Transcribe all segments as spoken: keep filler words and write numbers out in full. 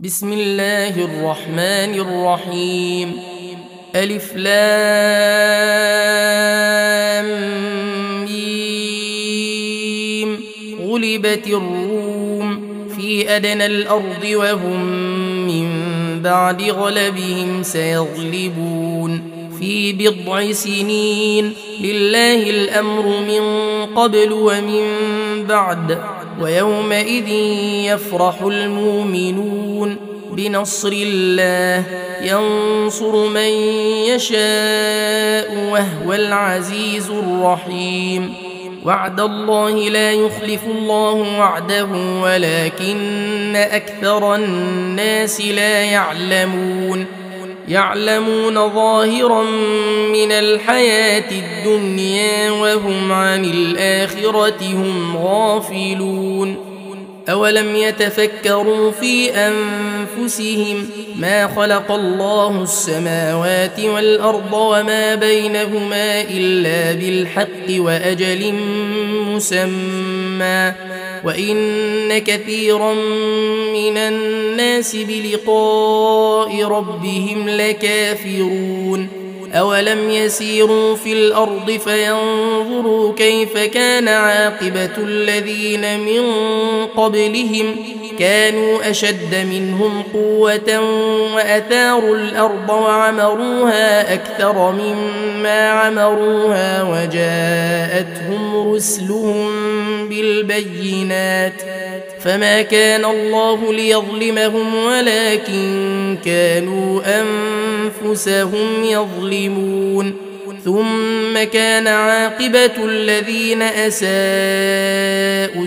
بسم الله الرحمن الرحيم. ألف لام ميم. غلبت الروم في أدنى الأرض وهم من بعد غلبهم سيغلبون في بضع سنين. لله الأمر من قبل ومن بعد، ويومئذ يفرح المؤمنون بنصر الله ينصر من يشاء وهو العزيز الرحيم. وعد الله لا يخلف الله وعده ولكن أكثر الناس لا يعلمون. يعلمون ظاهرا من الحياة الدنيا وهم عن الآخرة هم غافلون. أولم يتفكروا في أنفسهم ما خلق الله السماوات والأرض وما بينهما إلا بالحق وأجل مسمى، وإن كثيرا من الناس بلقاء ربهم لكافرون. أولم يسيروا في الأرض فينظروا كيف كان عاقبة الذين من قبلهم كانوا أشد منهم قوة وأثاروا الأرض وعمروها أكثر مما عمروها وجاءتهم رسلهم بالبينات، فما كان الله ليظلمهم ولكن كانوا أنفسهم يظلمون. ثم كان عاقبة الذين أساءوا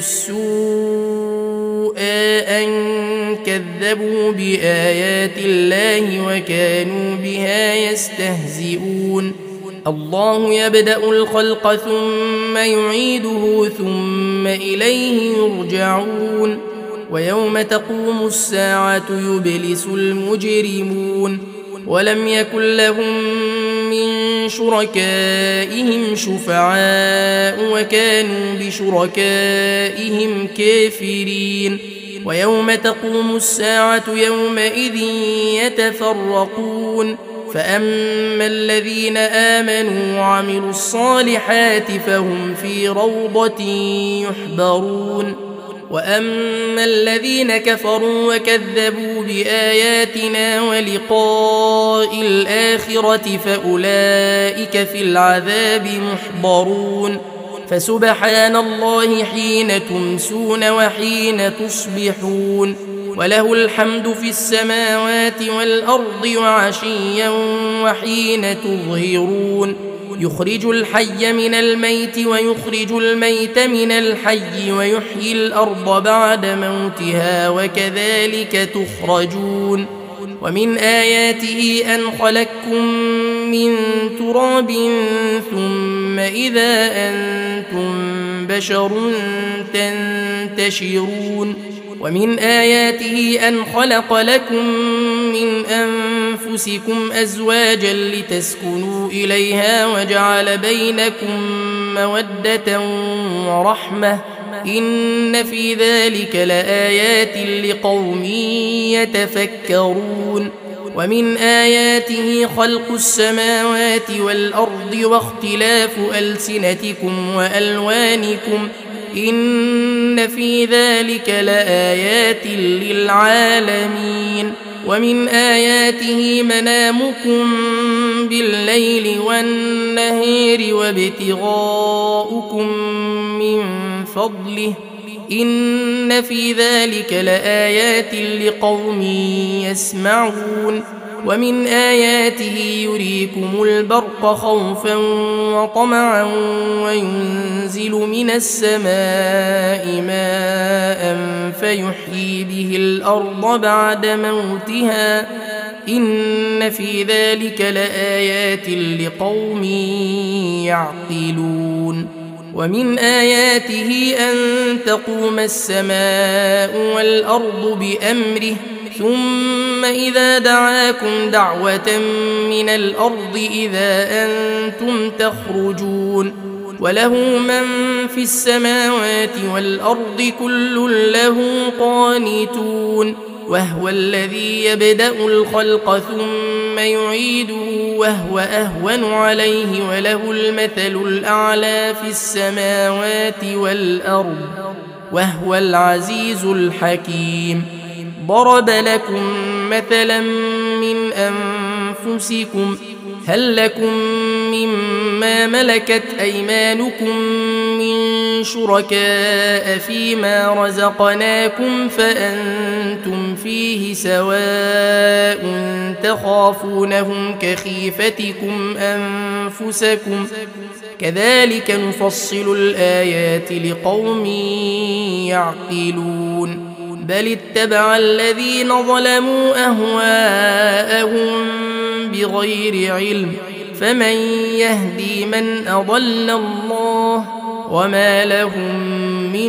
السوء أن كذبوا بآيات الله وكانوا بها يستهزئون. الله يبدأ الخلق ثم يعيده ثم إليه يرجعون. ويوم تقوم الساعة يبلس المجرمون. ولم يكن لهم من شركائهم شفعاء وكانوا بشركائهم كافرين. ويوم تقوم الساعة يومئذ يتفرقون، فأما الذين آمنوا وعملوا الصالحات فهم في روضة يحبرون، وأما الذين كفروا وكذبوا بآياتنا ولقاء الآخرة فأولئك في العذاب محضرون. فسبحان الله حين تمسون وحين تصبحون، وله الحمد في السماوات والأرض وعشيا وحين تظهرون. يخرج الحي من الميت ويخرج الميت من الحي ويحيي الأرض بعد موتها وكذلك تخرجون. ومن آياته أن خلقكم من تراب ثم إذا أنتم بشر تنتشرون. ومن آياته أن خلق لكم من أنفسكم أزواجا لتسكنوا إليها وجعل بينكم مودة ورحمة، إن في ذلك لآيات لقوم يتفكرون. ومن آياته خلق السماوات والأرض واختلاف ألسنتكم وألوانكم، إن في ذلك لآيات للعالمين. ومن آياته منامكم بالليل والنهار وابتغاؤكم من فضله، إن في ذلك لآيات لقوم يسمعون. ومن آياته يريكم البرق خوفا وطمعا وينزل من السماء ماء فيحيي به الأرض بعد موتها، إن في ذلك لآيات لقوم يعقلون. ومن آياته أن تقوم السماء والأرض بأمره ثم إذا دعاكم دعوة من الأرض إذا أنتم تخرجون. وله من في السماوات والأرض كل له قانتون وهو الذي يبدأ الخلق ثم يعيده وهو أهون عليه وله المثل الأعلى في السماوات والأرض وهو العزيز الحكيم. ضرب لكم مثلا من أنفسكم هل لكم مما ملكت أيمانكم من شركاء فيما رزقناكم فأنتم فيه سواء تخافونهم كخيفتكم أنفسكم كذلك نفصل الآيات لقوم يعقلون. بل اتبع الذين ظلموا أهواءهم بغير علم فمن يهدي من أضل الله وما لهم من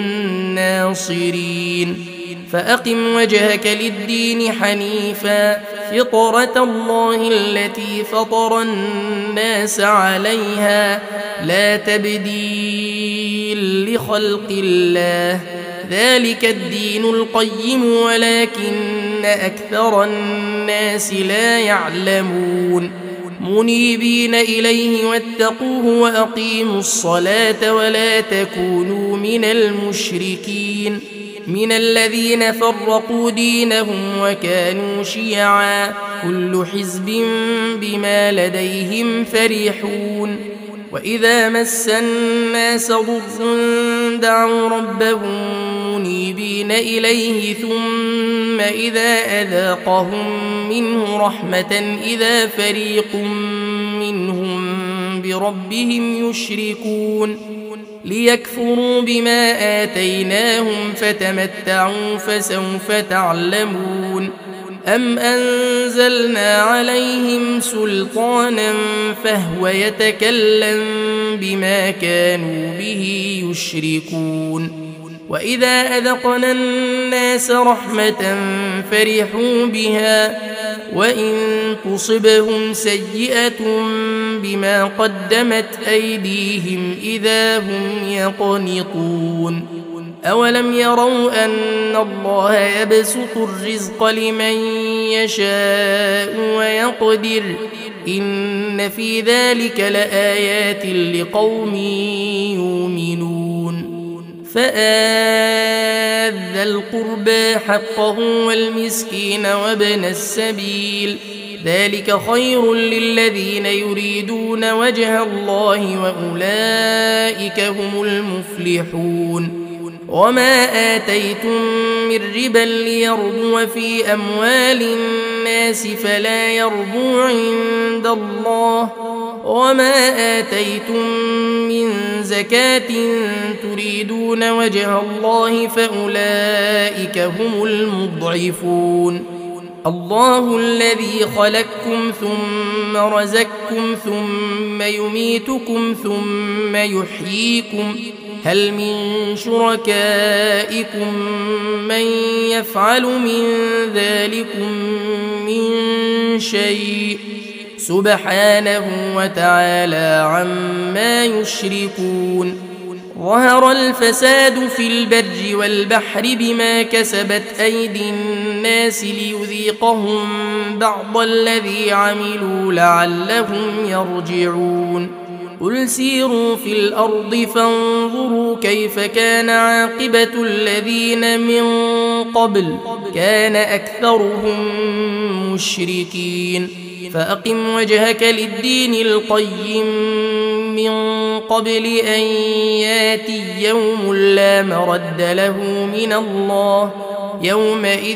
ناصرين. فأقم وجهك للدين حنيفا فطرة الله التي فطر الناس عليها لا تبديل لخلق الله ذلك الدين القيم ولكن أكثر الناس لا يعلمون. منيبين إليه واتقوه وأقيموا الصلاة ولا تكونوا من المشركين من الذين فرقوا دينهم وكانوا شيعا كل حزب بما لديهم فرحون. وإذا مس الناس ضر دعوا ربهم منيبين إليه ثم إذا أذاقهم منه رحمة إذا فريق منهم بربهم يشركون ليكفروا بما آتيناهم فتمتعوا فسوف تعلمون. أم أنزلنا عليهم سلطانا فهو يتكلم بما كانوا به يشركون. وإذا أذقنا الناس رحمة فرحوا بها وإن تصبهم سيئة بما قدمت أيديهم إذا هم يقنطون. أولم يروا أن الله يبسط الرزق لمن يشاء ويقدر إن في ذلك لآيات لقوم يؤمنون. فآت ذا القربى حقه والمسكين وابن السبيل ذلك خير للذين يريدون وجه الله وأولئك هم المفلحون. وما آتيتم من ربا ليربو في أموال الناس فلا يربو عند الله وما آتيتم من زكاة تريدون وجه الله فأولئك هم المضعفون. الله الذي خلقكم ثم رزقكم ثم يميتكم ثم يحييكم هل من شركائكم من يفعل من ذلكم من شيء سبحانه وتعالى عما يشركون. ظهر الفساد في البر والبحر بما كسبت أيدي الناس ليذيقهم بعض الذي عملوا لعلهم يرجعون. قل سيروا في الأرض فانظروا كيف كان عاقبة الذين من قبل كان أكثرهم مشركين. فأقم وجهك للدين القيم من قبل أن ياتي يوم لا مرد له من الله يومئذ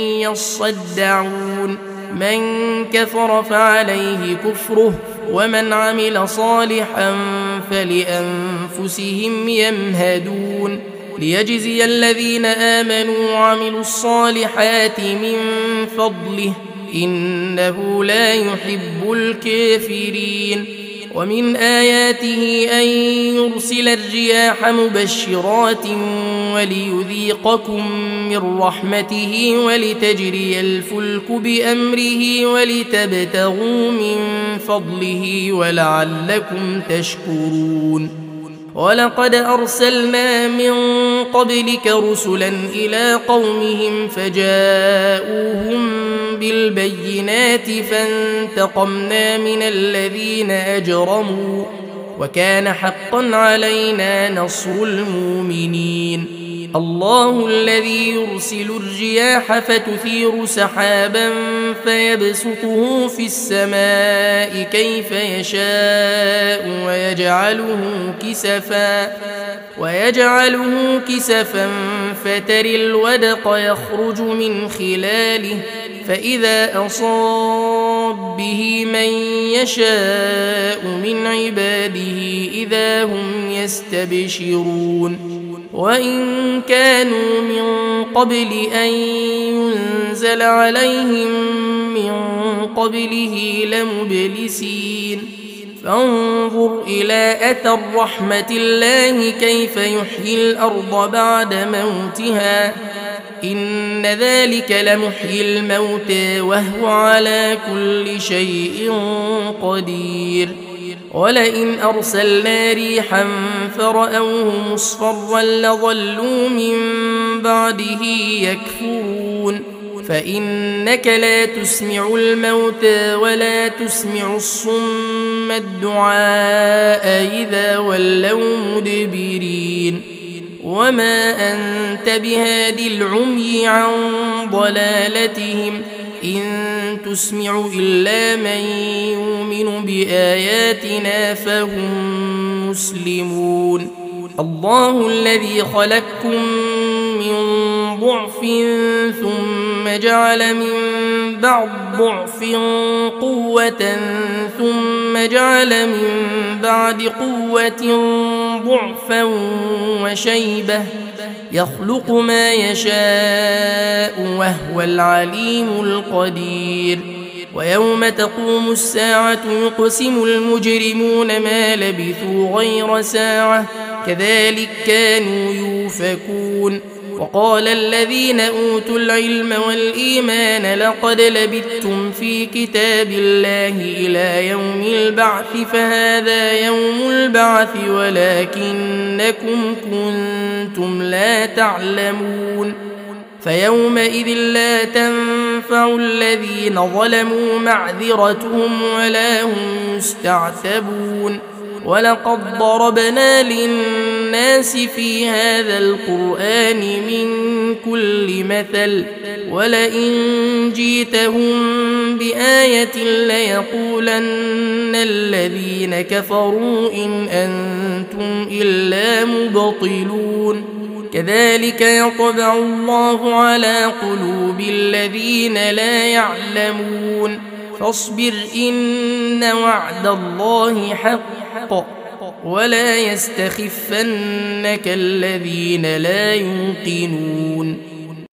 يصدعون. من كفر فعليه كفره ومن عمل صالحا فلأنفسهم يمهدون ليجزي الذين آمنوا وعملوا الصالحات من فضله إنه لا يحب الكافرين. ومن آياته أن يرسل الرياح مبشرات وليذيقكم من رحمته ولتجري الفلك بأمره ولتبتغوا من فضله ولعلكم تشكرون. ولقد أرسلنا من قبلك رسلا إلى قومهم فجاءوهم بالبينات فانتقمنا من الذين أجرموا وكان حقا علينا نصر المؤمنين. الله الذي يرسل الرياح فتثير سحابا فيبسطه في السماء كيف يشاء ويجعله كسفا ويجعله كسفا فتري الودق يخرج من خلاله فإذا أصاب به من يشاء من عباده إذا هم يستبشرون. وإن كانوا من قبل أن ينزل عليهم من قبله لمبلسين. فانظر إلى أثر رحمة الله كيف يحيي الأرض بعد موتها إن ذلك لمحيي الموتى وهو على كل شيء قدير. ولئن أرسلنا ريحا فرأوه مصفرا لظلوا من بعده يكفرون. فإنك لا تسمع الموتى ولا تسمع الصم الدعاء إذا ولوا مدبرين. وما أنت بهادي العمي عن ضلالتهم إن تسمع إلا من يؤمن بآياتنا فهم مسلمون. الله الذي خلقكم من ضعف ثم جعل من بعد ضعف قوة ثم جعل من بعد قوة ضعفا وشيبة يخلق ما يشاء وهو العليم القدير. ويوم تقوم الساعة يقسم المجرمون ما لبثوا غير ساعة كذلك كانوا يؤفكون. وقال الذين أوتوا العلم والإيمان لقد لبثتم في كتاب الله إلى يوم البعث فهذا يوم البعث ولكنكم كنتم لا تعلمون. فيومئذ لا تنفع الذين ظلموا معذرتهم ولا هم يستعتبون. ولقد ضربنا للناس في هذا القرآن من كل مثل ولئن جئتهم بآية ليقولن الذين كفروا إن أنتم إلا مبطلون. كذلك يطبع الله على قلوب الذين لا يعلمون. فاصبر إن وعد الله حق ولا يستخفنك الذين لا يوقنون.